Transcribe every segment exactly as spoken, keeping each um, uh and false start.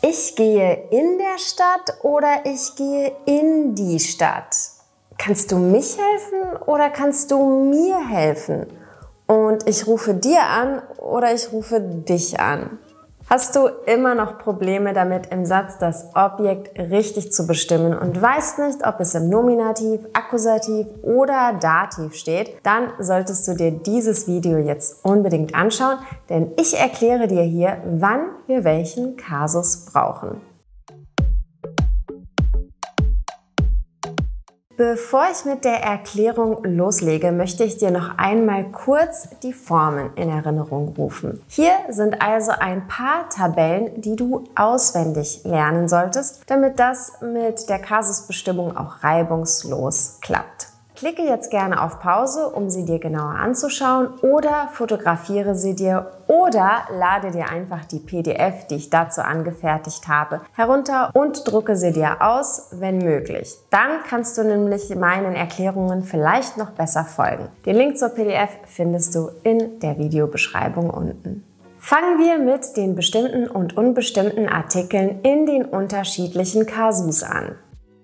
Ich gehe in der Stadt oder ich gehe in die Stadt? Kannst du mich helfen oder kannst du mir helfen? Und ich rufe dir an oder ich rufe dich an? Hast du immer noch Probleme damit, im Satz das Objekt richtig zu bestimmen und weißt nicht, ob es im Nominativ, Akkusativ oder Dativ steht, dann solltest du dir dieses Video jetzt unbedingt anschauen, denn ich erkläre dir hier, wann wir welchen Kasus brauchen. Bevor ich mit der Erklärung loslege, möchte ich dir noch einmal kurz die Formen in Erinnerung rufen. Hier sind also ein paar Tabellen, die du auswendig lernen solltest, damit das mit der Kasusbestimmung auch reibungslos klappt. Klicke jetzt gerne auf Pause, um sie dir genauer anzuschauen, oder fotografiere sie dir oder lade dir einfach die P D F, die ich dazu angefertigt habe, herunter und drucke sie dir aus, wenn möglich. Dann kannst du nämlich meinen Erklärungen vielleicht noch besser folgen. Den Link zur P D F findest du in der Videobeschreibung unten. Fangen wir mit den bestimmten und unbestimmten Artikeln in den unterschiedlichen Kasus an.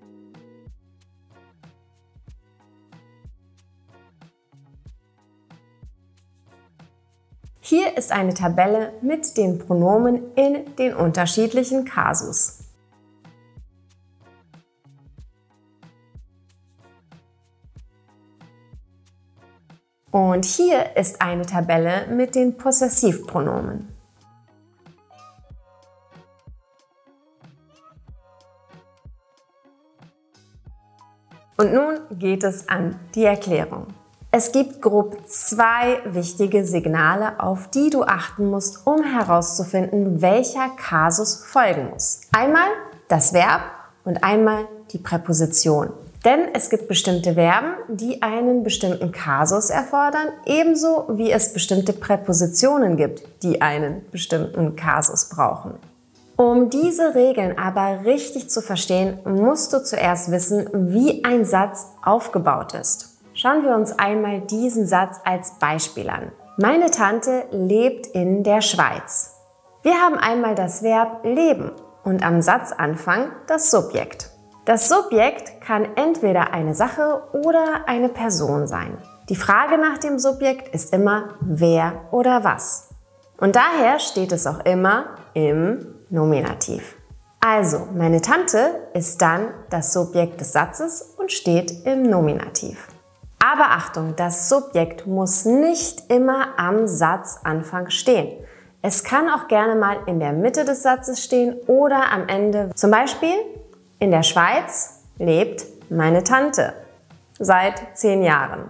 Hier ist eine Tabelle mit den Pronomen in den unterschiedlichen Kasus. Und hier ist eine Tabelle mit den Possessivpronomen. Und nun geht es an die Erklärung. Es gibt grob zwei wichtige Signale, auf die du achten musst, um herauszufinden, welcher Kasus folgen muss. Einmal das Verb und einmal die Präposition. Denn es gibt bestimmte Verben, die einen bestimmten Kasus erfordern, ebenso wie es bestimmte Präpositionen gibt, die einen bestimmten Kasus brauchen. Um diese Regeln aber richtig zu verstehen, musst du zuerst wissen, wie ein Satz aufgebaut ist. Schauen wir uns einmal diesen Satz als Beispiel an. Meine Tante lebt in der Schweiz. Wir haben einmal das Verb leben und am Satzanfang das Subjekt. Das Subjekt kann entweder eine Sache oder eine Person sein. Die Frage nach dem Subjekt ist immer wer oder was. Und daher steht es auch immer im Nominativ. Also, meine Tante ist dann das Subjekt des Satzes und steht im Nominativ. Aber Achtung, das Subjekt muss nicht immer am Satzanfang stehen. Es kann auch gerne mal in der Mitte des Satzes stehen oder am Ende. Zum Beispiel, in der Schweiz lebt meine Tante seit zehn Jahren.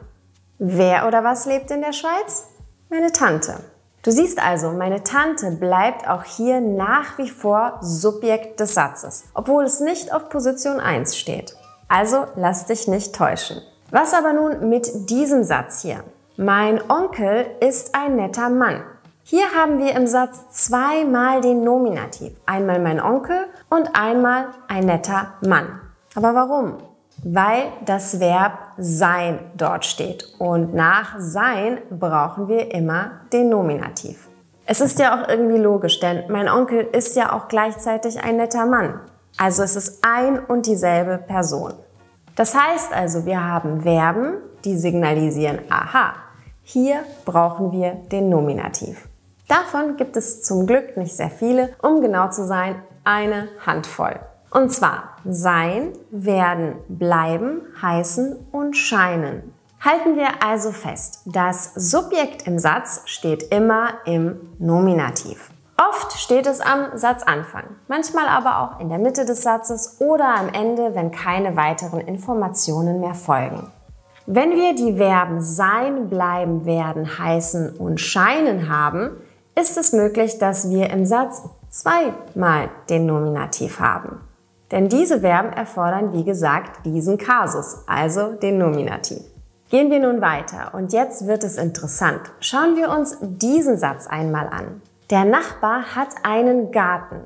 Wer oder was lebt in der Schweiz? Meine Tante. Du siehst also, meine Tante bleibt auch hier nach wie vor Subjekt des Satzes, obwohl es nicht auf Position eins steht. Also lass dich nicht täuschen. Was aber nun mit diesem Satz hier? Mein Onkel ist ein netter Mann. Hier haben wir im Satz zweimal den Nominativ. Einmal mein Onkel und einmal ein netter Mann. Aber warum? Weil das Verb sein dort steht. Und nach sein brauchen wir immer den Nominativ. Es ist ja auch irgendwie logisch, denn mein Onkel ist ja auch gleichzeitig ein netter Mann. Also es ist ein und dieselbe Person. Das heißt also, wir haben Verben, die signalisieren, aha, hier brauchen wir den Nominativ. Davon gibt es zum Glück nicht sehr viele, um genau zu sein, eine Handvoll. Und zwar sein, werden, bleiben, heißen und scheinen. Halten wir also fest, das Subjekt im Satz steht immer im Nominativ. Oft steht es am Satzanfang, manchmal aber auch in der Mitte des Satzes oder am Ende, wenn keine weiteren Informationen mehr folgen. Wenn wir die Verben sein, bleiben, werden, heißen und scheinen haben, ist es möglich, dass wir im Satz zweimal den Nominativ haben. Denn diese Verben erfordern, wie gesagt, diesen Kasus, also den Nominativ. Gehen wir nun weiter und jetzt wird es interessant. Schauen wir uns diesen Satz einmal an. Der Nachbar hat einen Garten.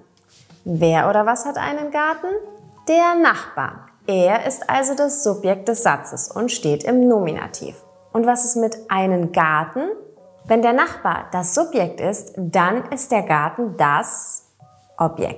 Wer oder was hat einen Garten? Der Nachbar. Er ist also das Subjekt des Satzes und steht im Nominativ. Und was ist mit einen Garten? Wenn der Nachbar das Subjekt ist, dann ist der Garten das Objekt.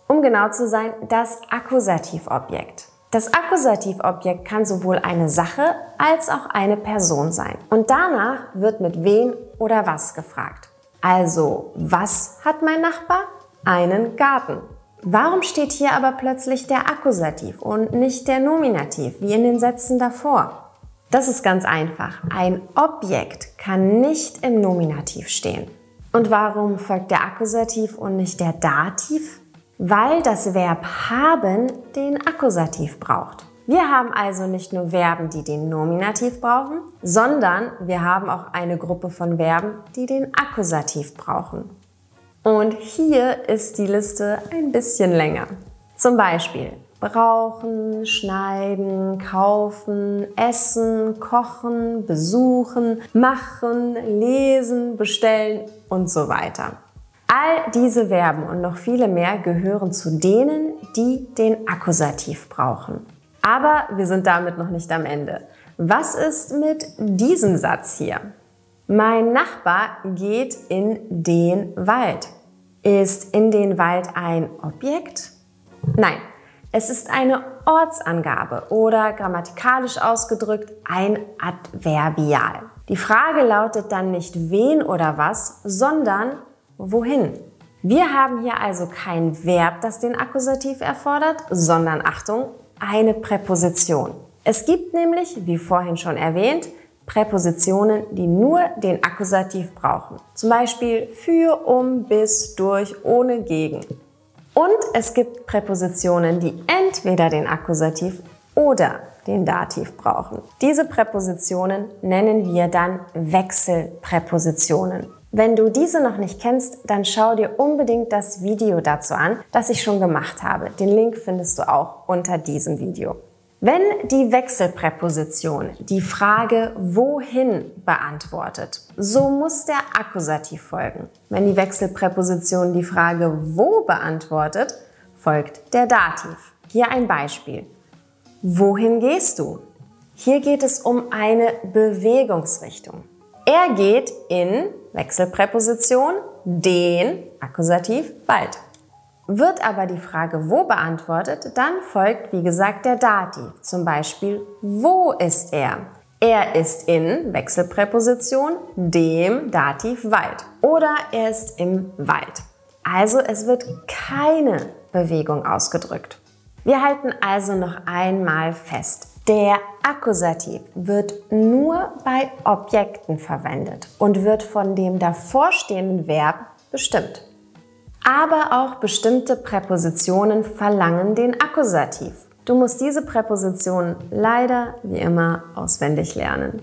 Um genau zu sein, das Akkusativobjekt. Das Akkusativobjekt kann sowohl eine Sache als auch eine Person sein. Und danach wird mit wen oder was gefragt. Also, was hat mein Nachbar? Einen Garten. Warum steht hier aber plötzlich der Akkusativ und nicht der Nominativ, wie in den Sätzen davor? Das ist ganz einfach. Ein Objekt kann nicht im Nominativ stehen. Und warum folgt der Akkusativ und nicht der Dativ? Weil das Verb haben den Akkusativ braucht. Wir haben also nicht nur Verben, die den Nominativ brauchen, sondern wir haben auch eine Gruppe von Verben, die den Akkusativ brauchen. Und hier ist die Liste ein bisschen länger. Zum Beispiel brauchen, schneiden, kaufen, essen, kochen, besuchen, machen, lesen, bestellen und so weiter. All diese Verben und noch viele mehr gehören zu denen, die den Akkusativ brauchen. Aber wir sind damit noch nicht am Ende. Was ist mit diesem Satz hier? Mein Nachbar geht in den Wald. Ist in den Wald ein Objekt? Nein, es ist eine Ortsangabe oder grammatikalisch ausgedrückt ein Adverbial. Die Frage lautet dann nicht wen oder was, sondern wohin. Wir haben hier also kein Verb, das den Akkusativ erfordert, sondern, Achtung, eine Präposition. Es gibt nämlich, wie vorhin schon erwähnt, Präpositionen, die nur den Akkusativ brauchen. Zum Beispiel für, um, bis, durch, ohne, gegen. Und es gibt Präpositionen, die entweder den Akkusativ oder den Dativ brauchen. Diese Präpositionen nennen wir dann Wechselpräpositionen. Wenn du diese noch nicht kennst, dann schau dir unbedingt das Video dazu an, das ich schon gemacht habe. Den Link findest du auch unter diesem Video. Wenn die Wechselpräposition die Frage wohin beantwortet, so muss der Akkusativ folgen. Wenn die Wechselpräposition die Frage wo beantwortet, folgt der Dativ. Hier ein Beispiel. Wohin gehst du? Hier geht es um eine Bewegungsrichtung. Er geht in Wechselpräposition den Akkusativ Wald. Wird aber die Frage wo beantwortet, dann folgt wie gesagt der Dativ. Zum Beispiel, wo ist er? Er ist in Wechselpräposition dem Dativ Wald. Oder er ist im Wald. Also es wird keine Bewegung ausgedrückt. Wir halten also noch einmal fest. Der Akkusativ wird nur bei Objekten verwendet und wird von dem davorstehenden Verb bestimmt. Aber auch bestimmte Präpositionen verlangen den Akkusativ. Du musst diese Präpositionen leider wie immer auswendig lernen.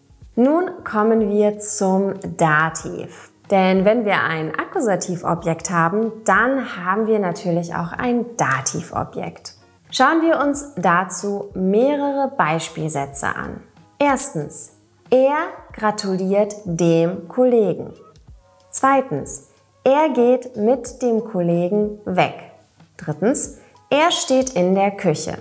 Nun kommen wir zum Dativ. Denn wenn wir ein Akkusativobjekt haben, dann haben wir natürlich auch ein Dativobjekt. Schauen wir uns dazu mehrere Beispielsätze an. Erstens, er gratuliert dem Kollegen. Zweitens, er geht mit dem Kollegen weg. Drittens, er steht in der Küche.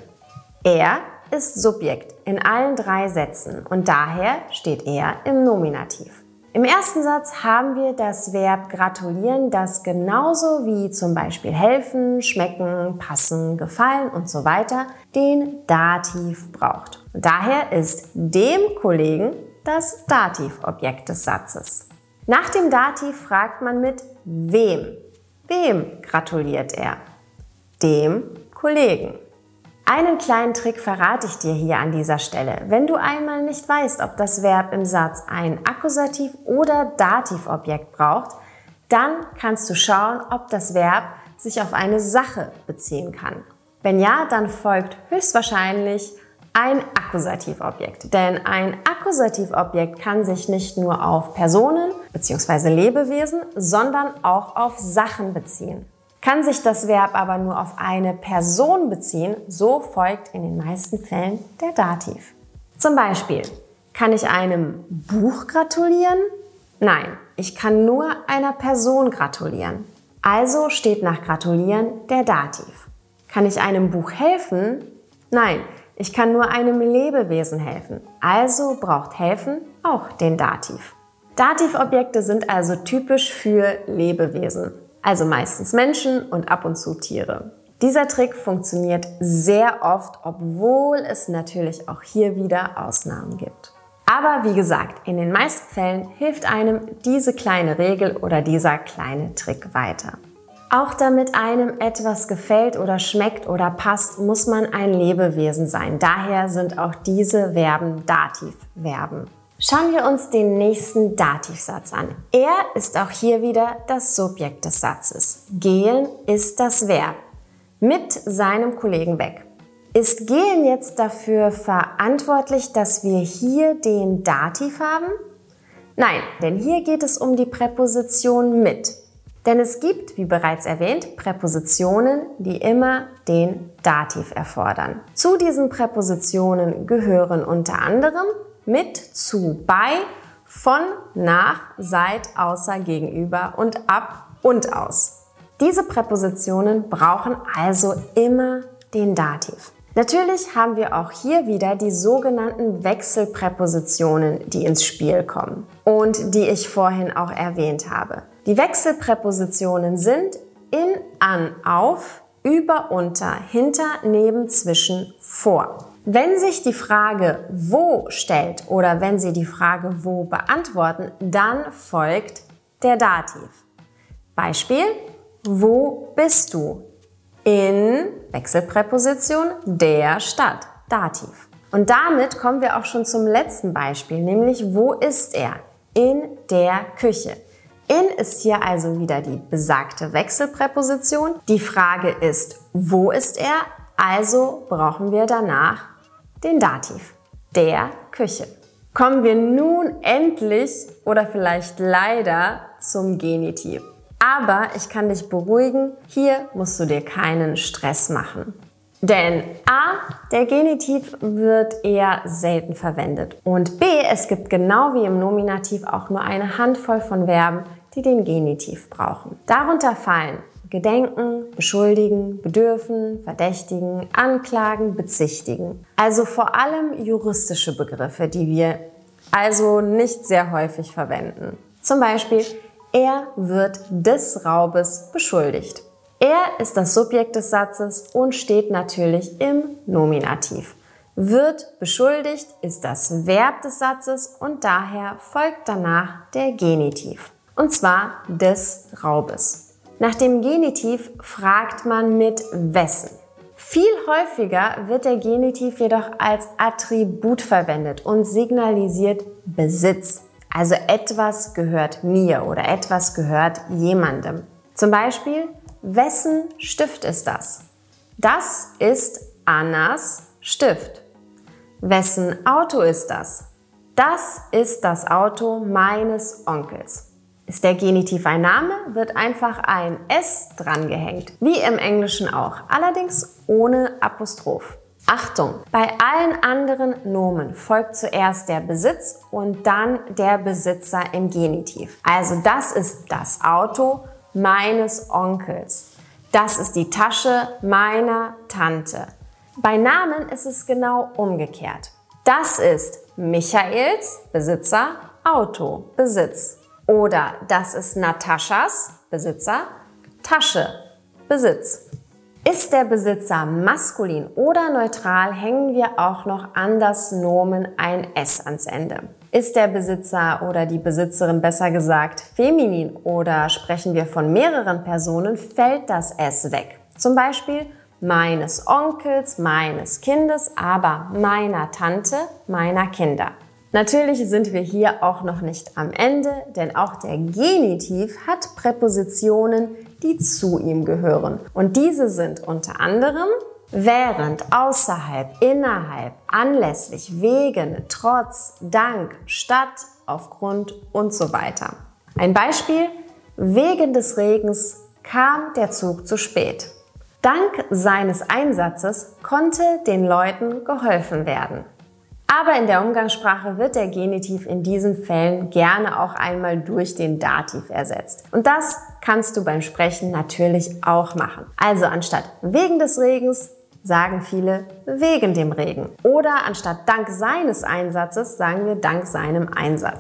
Er ist Subjekt in allen drei Sätzen und daher steht er im Nominativ. Im ersten Satz haben wir das Verb gratulieren, das genauso wie zum Beispiel helfen, schmecken, passen, gefallen und so weiter den Dativ braucht. Und daher ist dem Kollegen das Dativobjekt des Satzes. Nach dem Dativ fragt man mit wem. Wem gratuliert er? Dem Kollegen. Einen kleinen Trick verrate ich dir hier an dieser Stelle. Wenn du einmal nicht weißt, ob das Verb im Satz ein Akkusativ- oder Dativobjekt braucht, dann kannst du schauen, ob das Verb sich auf eine Sache beziehen kann. Wenn ja, dann folgt höchstwahrscheinlich ein Akkusativobjekt. Denn ein Akkusativobjekt kann sich nicht nur auf Personen bzw. Lebewesen, sondern auch auf Sachen beziehen. Kann sich das Verb aber nur auf eine Person beziehen, so folgt in den meisten Fällen der Dativ. Zum Beispiel, kann ich einem Buch gratulieren? Nein, ich kann nur einer Person gratulieren. Also steht nach gratulieren der Dativ. Kann ich einem Buch helfen? Nein, ich kann nur einem Lebewesen helfen. Also braucht helfen auch den Dativ. Dativobjekte sind also typisch für Lebewesen. also meistens Menschen und ab und zu Tiere. Dieser Trick funktioniert sehr oft, obwohl es natürlich auch hier wieder Ausnahmen gibt. Aber wie gesagt, in den meisten Fällen hilft einem diese kleine Regel oder dieser kleine Trick weiter. Auch damit einem etwas gefällt oder schmeckt oder passt, muss man ein Lebewesen sein. Daher sind auch diese Verben Dativverben. Schauen wir uns den nächsten Dativsatz an. Er ist auch hier wieder das Subjekt des Satzes. Gehen ist das Verb. Mit seinem Kollegen weg. Ist gehen jetzt dafür verantwortlich, dass wir hier den Dativ haben? Nein, denn hier geht es um die Präposition mit. Denn es gibt, wie bereits erwähnt, Präpositionen, die immer den Dativ erfordern. Zu diesen Präpositionen gehören unter anderem mit, zu, bei, von, nach, seit, außer, gegenüber und ab und aus. Diese Präpositionen brauchen also immer den Dativ. Natürlich haben wir auch hier wieder die sogenannten Wechselpräpositionen, die ins Spiel kommen und die ich vorhin auch erwähnt habe. Die Wechselpräpositionen sind in, an, auf, über, unter, hinter, neben, zwischen, vor. Wenn sich die Frage wo stellt oder wenn Sie die Frage wo beantworten, dann folgt der Dativ. Beispiel: Wo bist du? In Wechselpräposition der Stadt. Dativ. Und damit kommen wir auch schon zum letzten Beispiel, nämlich wo ist er? In der Küche. In ist hier also wieder die besagte Wechselpräposition. Die Frage ist, wo ist er? Also brauchen wir danach den Dativ. Der Küche. Kommen wir nun endlich oder vielleicht leider zum Genitiv. Aber ich kann dich beruhigen, hier musst du dir keinen Stress machen. Denn a, der Genitiv wird eher selten verwendet. Und b, es gibt genau wie im Nominativ auch nur eine Handvoll von Verben, die den Genitiv brauchen. Darunter fallen gedenken, beschuldigen, bedürfen, verdächtigen, anklagen, bezichtigen. Also vor allem juristische Begriffe, die wir also nicht sehr häufig verwenden. Zum Beispiel: Er wird des Raubes beschuldigt. Er ist das Subjekt des Satzes und steht natürlich im Nominativ. Wird beschuldigt ist das Verb des Satzes und daher folgt danach der Genitiv. Und zwar des Raubes. Nach dem Genitiv fragt man mit wessen. Viel häufiger wird der Genitiv jedoch als Attribut verwendet und signalisiert Besitz. Also etwas gehört mir oder etwas gehört jemandem. Zum Beispiel: Wessen Stift ist das? Das ist Annas Stift. Wessen Auto ist das? Das ist das Auto meines Onkels. Ist der Genitiv ein Name, wird einfach ein S drangehängt, wie im Englischen auch, allerdings ohne Apostroph. Achtung! Bei allen anderen Nomen folgt zuerst der Besitz und dann der Besitzer im Genitiv. Also das ist das Auto meines Onkels. Das ist die Tasche meiner Tante. Bei Namen ist es genau umgekehrt. Das ist Michaels Besitzer, Auto, Besitz. Oder das ist Nataschas Besitzer, Tasche, Besitz. Ist der Besitzer maskulin oder neutral, hängen wir auch noch an das Nomen ein S ans Ende. Ist der Besitzer oder die Besitzerin besser gesagt feminin oder sprechen wir von mehreren Personen, fällt das S weg. Zum Beispiel meines Onkels, meines Kindes, aber meiner Tante, meiner Kinder. Natürlich sind wir hier auch noch nicht am Ende, denn auch der Genitiv hat Präpositionen, die zu ihm gehören. Und diese sind unter anderem während, außerhalb, innerhalb, anlässlich, wegen, trotz, dank, statt, aufgrund und so weiter. Ein Beispiel: Wegen des Regens kam der Zug zu spät. Dank seines Einsatzes konnte den Leuten geholfen werden. Aber in der Umgangssprache wird der Genitiv in diesen Fällen gerne auch einmal durch den Dativ ersetzt. Und das kannst du beim Sprechen natürlich auch machen. Also anstatt wegen des Regens sagen viele wegen dem Regen. Oder anstatt dank seines Einsatzes sagen wir dank seinem Einsatz.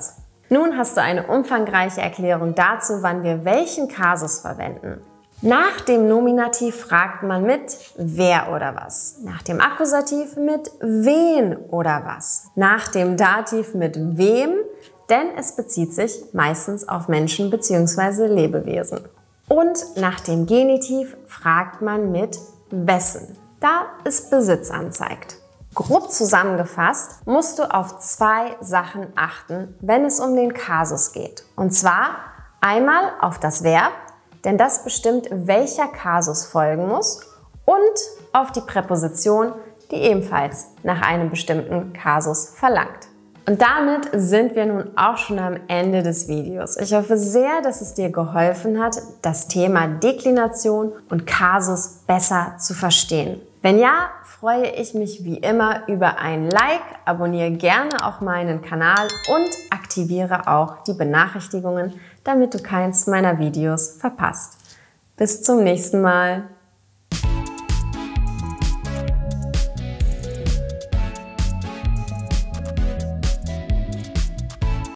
Nun hast du eine umfangreiche Erklärung dazu, wann wir welchen Kasus verwenden. Nach dem Nominativ fragt man mit wer oder was. Nach dem Akkusativ mit wen oder was. Nach dem Dativ mit wem, denn es bezieht sich meistens auf Menschen bzw. Lebewesen. Und nach dem Genitiv fragt man mit wessen, da es Besitz anzeigt. Grob zusammengefasst musst du auf zwei Sachen achten, wenn es um den Kasus geht. Und zwar einmal auf das Verb, denn das bestimmt, welcher Kasus folgen muss, und auf die Präposition, die ebenfalls nach einem bestimmten Kasus verlangt. Und damit sind wir nun auch schon am Ende des Videos. Ich hoffe sehr, dass es dir geholfen hat, das Thema Deklination und Kasus besser zu verstehen. Wenn ja, freue ich mich wie immer über ein Like, abonniere gerne auch meinen Kanal und aktiviere auch die Benachrichtigungen, damit du keins meiner Videos verpasst. Bis zum nächsten Mal.